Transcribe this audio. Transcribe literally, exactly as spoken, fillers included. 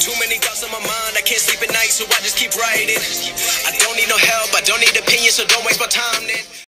Too many thoughts on my mind, I can't sleep at night, so I just keep writing. I don't need no help, I don't need opinions, so don't waste my time then.